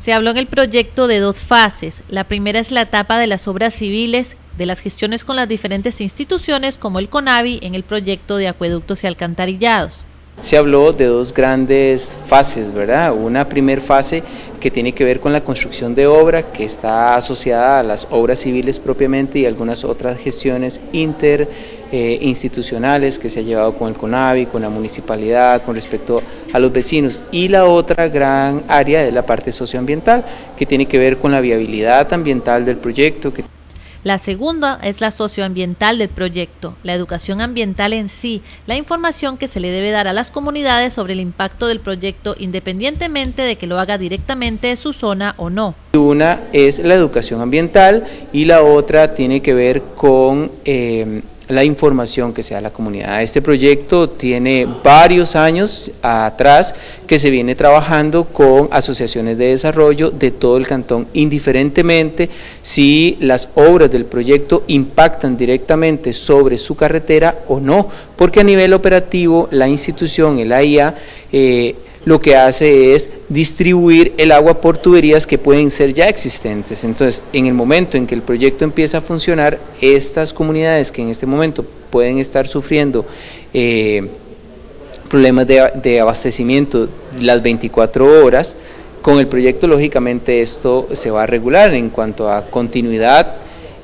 Se habló en el proyecto de dos fases. La primera es la etapa de las obras civiles, de las gestiones con las diferentes instituciones como el CONAVI en el proyecto de acueductos y alcantarillados. Se habló de dos grandes fases, ¿verdad? Una primera fase que tiene que ver con la construcción de obra, que está asociada a las obras civiles propiamente y algunas otras gestiones interinstitucionales que se ha llevado con el CONAVI, con la municipalidad, con respecto a los vecinos. Y la otra gran área es la parte socioambiental, que tiene que ver con la viabilidad ambiental del proyecto. La segunda es la socioambiental del proyecto, la educación ambiental en sí, la información que se le debe dar a las comunidades sobre el impacto del proyecto independientemente de que lo haga directamente su zona o no. Una es la educación ambiental y la otra tiene que ver con la información que se da a la comunidad. Este proyecto tiene varios años atrás que se viene trabajando con asociaciones de desarrollo de todo el cantón, indiferentemente si las obras del proyecto impactan directamente sobre su carretera o no, porque a nivel operativo la institución, el AIA, lo que hace es distribuir el agua por tuberías que pueden ser ya existentes. Entonces, en el momento en que el proyecto empieza a funcionar, estas comunidades que en este momento pueden estar sufriendo problemas de abastecimiento las 24 horas, con el proyecto lógicamente esto se va a regular en cuanto a continuidad,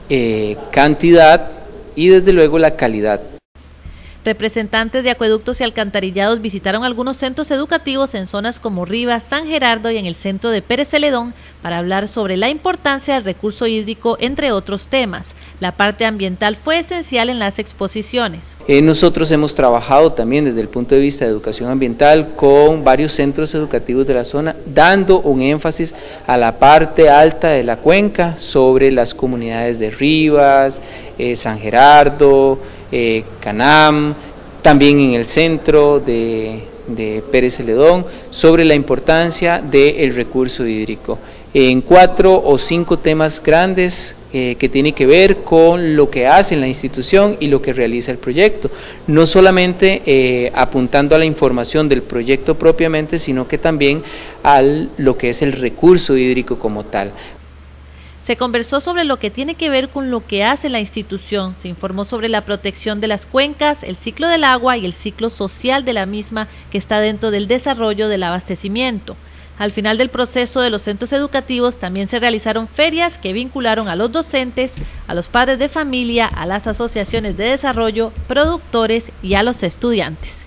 cantidad y desde luego la calidad. Representantes de acueductos y alcantarillados visitaron algunos centros educativos en zonas como Rivas, San Gerardo y en el centro de Pérez Celedón para hablar sobre la importancia del recurso hídrico, entre otros temas. La parte ambiental fue esencial en las exposiciones. Nosotros hemos trabajado también desde el punto de vista de educación ambiental con varios centros educativos de la zona, dando un énfasis a la parte alta de la cuenca sobre las comunidades de Rivas, San Gerardo, Canam, también en el centro de Pérez Celedón, sobre la importancia del recurso hídrico, en 4 o 5 temas grandes que tienen que ver con lo que hace la institución y lo que realiza el proyecto, no solamente apuntando a la información del proyecto propiamente, sino que también a lo que es el recurso hídrico como tal. Se conversó sobre lo que tiene que ver con lo que hace la institución, se informó sobre la protección de las cuencas, el ciclo del agua y el ciclo social de la misma que está dentro del desarrollo del abastecimiento. Al final del proceso de los centros educativos también se realizaron ferias que vincularon a los docentes, a los padres de familia, a las asociaciones de desarrollo, productores y a los estudiantes.